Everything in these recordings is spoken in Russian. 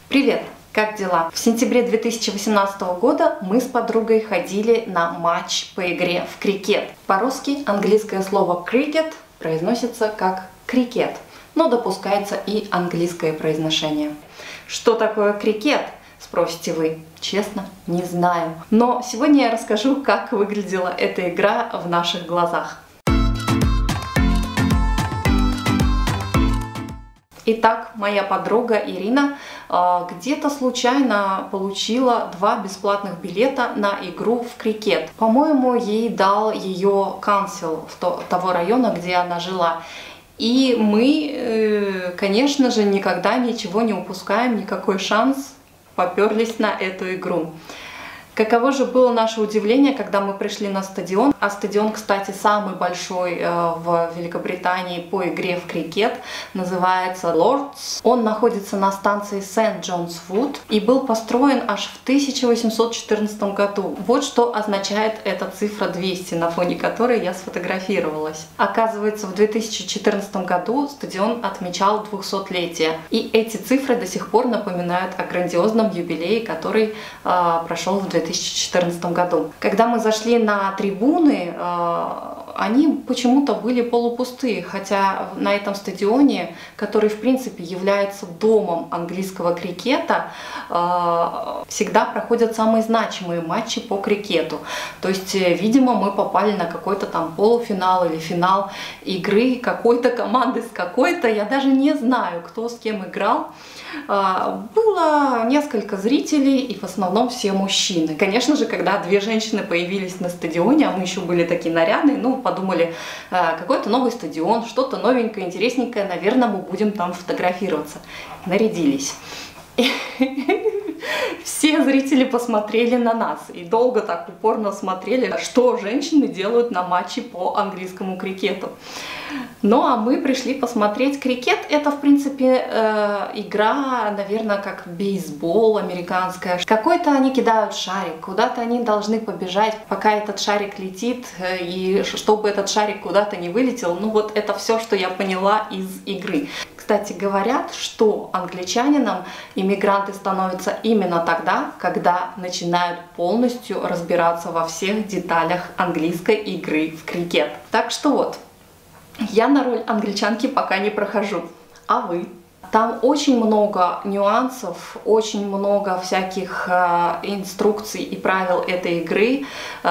Привет! Как дела? В сентябре 2018 года мы с подругой ходили на матч по игре в крикет. По-русски английское слово cricket произносится как крикет, но допускается и английское произношение. Что такое крикет? Спросите вы. Честно, не знаю. Но сегодня я расскажу, как выглядела эта игра в наших глазах. Итак, моя подруга Ирина где-то случайно получила 2 бесплатных билета на игру в крикет. По-моему, ей дал ее кансел того района, где она жила. И мы, конечно же, никогда ничего не упускаем, никакой шанс, поперлись на эту игру. Каково же было наше удивление, когда мы пришли на стадион. А стадион, кстати, самый большой в Великобритании по игре в крикет, называется Lord's. Он находится на станции Сент-Джонс-Вуд и был построен аж в 1814 году. Вот что означает эта цифра 200, на фоне которой я сфотографировалась. Оказывается, в 2014 году стадион отмечал 200-летие. И эти цифры до сих пор напоминают о грандиозном юбилее, который прошел в 2014 году. Когда мы зашли на трибуны, они почему-то были полупустые, хотя на этом стадионе, который в принципе является домом английского крикета, всегда проходят самые значимые матчи по крикету. То есть, видимо, мы попали на какой-то там полуфинал или финал игры какой-то команды с какой-то, я даже не знаю, кто с кем играл. Было несколько зрителей, и в основном все мужчины. Конечно же, когда 2 женщины появились на стадионе, а мы еще были такие нарядные, подумали, какой-то новый стадион, что-то новенькое, интересненькое, наверное, мы будем там фотографироваться. Нарядились. Все зрители посмотрели на нас и долго так упорно смотрели, что женщины делают на матче по английскому крикету. Ну а мы пришли посмотреть крикет. Это, в принципе, игра, наверное, как бейсбол американская. Какой-то они кидают шарик, куда-то они должны побежать, пока этот шарик летит, и чтобы этот шарик куда-то не вылетел. Вот это все, что я поняла из игры. Кстати, говорят, что англичанинам иммигранты становятся именно тогда, когда начинают полностью разбираться во всех деталях английской игры в крикет. Так что вот, я на роль англичанки пока не прохожу. А вы? Там очень много нюансов, очень много всяких инструкций и правил этой игры,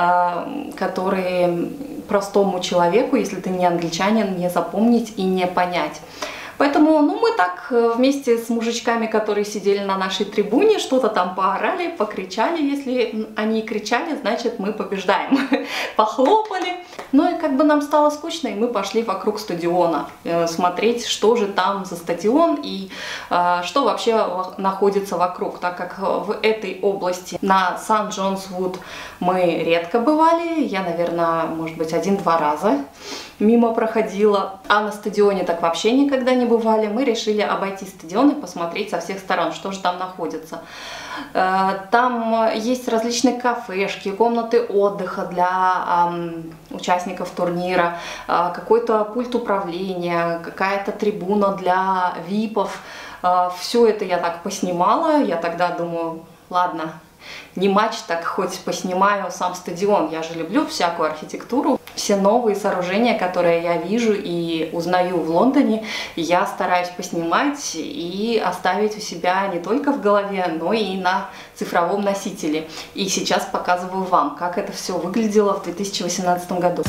которые простому человеку, если ты не англичанин, не запомнить и не понять. Поэтому, мы так вместе с мужичками, которые сидели на нашей трибуне, что-то там поорали, покричали. Если они кричали, значит мы побеждаем. Похлопали. И как бы нам стало скучно, и мы пошли вокруг стадиона смотреть, что же там за стадион и что вообще находится вокруг. Так как в этой области на Сент-Джонс-Вуд мы редко бывали, я, наверное, может быть, 1-2 раза мимо проходила, а на стадионе так вообще никогда не бывали. Мы решили обойти стадион и посмотреть со всех сторон, что же там находится. Там есть различные кафешки, комнаты отдыха для участников турнира, какой-то пульт управления, какая-то трибуна для випов. Все это я так поснимала, я тогда думаю, ладно, не матч, так хоть поснимаю сам стадион. Я же люблю всякую архитектуру. Все новые сооружения, которые я вижу и узнаю в Лондоне, я стараюсь поснимать и оставить у себя не только в голове, но и на цифровом носителе. И сейчас показываю вам, как это все выглядело в 2018 году.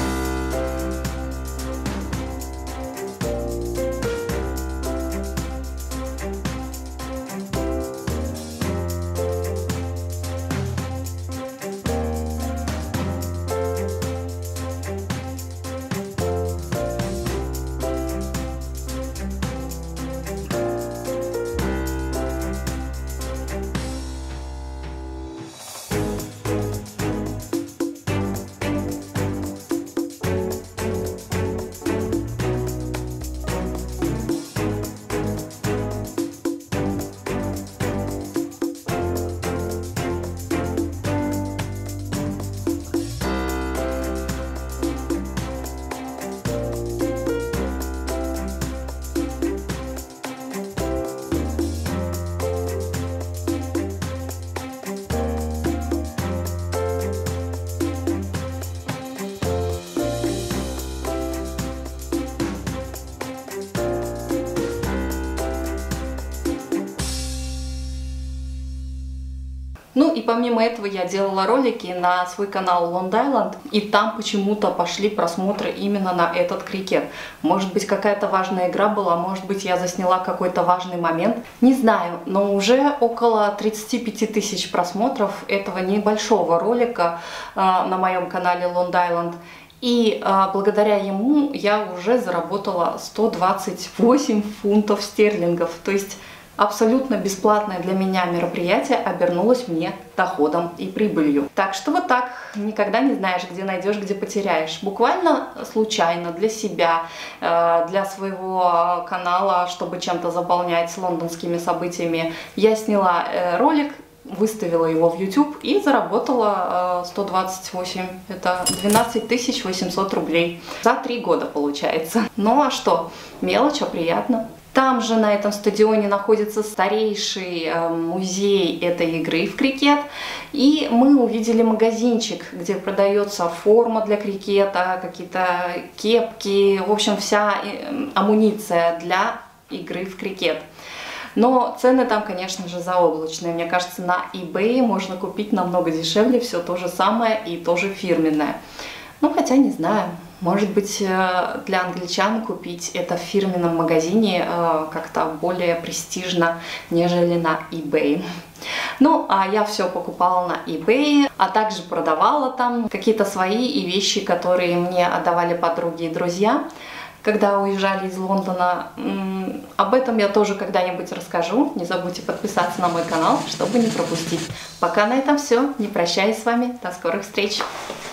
Ну и помимо этого я делала ролики на свой канал Long Island, и там почему-то пошли просмотры именно на этот крикет. Может быть, какая-то важная игра была, может быть, я засняла какой-то важный момент. Не знаю, но уже около 35 тысяч просмотров этого небольшого ролика на моем канале Long Island. И благодаря ему я уже заработала 128 фунтов стерлингов. То есть абсолютно бесплатное для меня мероприятие обернулось мне доходом и прибылью. Так что вот так, никогда не знаешь, где найдешь, где потеряешь. Буквально случайно для себя, для своего канала, чтобы чем-то заполнять с лондонскими событиями, я сняла ролик, выставила его в YouTube и заработала 128, это 12 800 рублей за 3 года получается. Ну а что, мелочь, а приятно. Там же на этом стадионе находится старейший музей этой игры в крикет. И мы увидели магазинчик, где продается форма для крикета, какие-то кепки, в общем, вся амуниция для игры в крикет. Но цены там, конечно же, заоблачные. Мне кажется, на eBay можно купить намного дешевле все то же самое и тоже фирменное. Ну, хотя не знаю. Может быть, для англичан купить это в фирменном магазине как-то более престижно, нежели на eBay. Ну, а я все покупала на eBay, а также продавала там какие-то свои и вещи, которые мне отдавали подруги и друзья, когда уезжали из Лондона. Об этом я тоже когда-нибудь расскажу. Не забудьте подписаться на мой канал, чтобы не пропустить. Пока на этом все. Не прощаюсь с вами. До скорых встреч!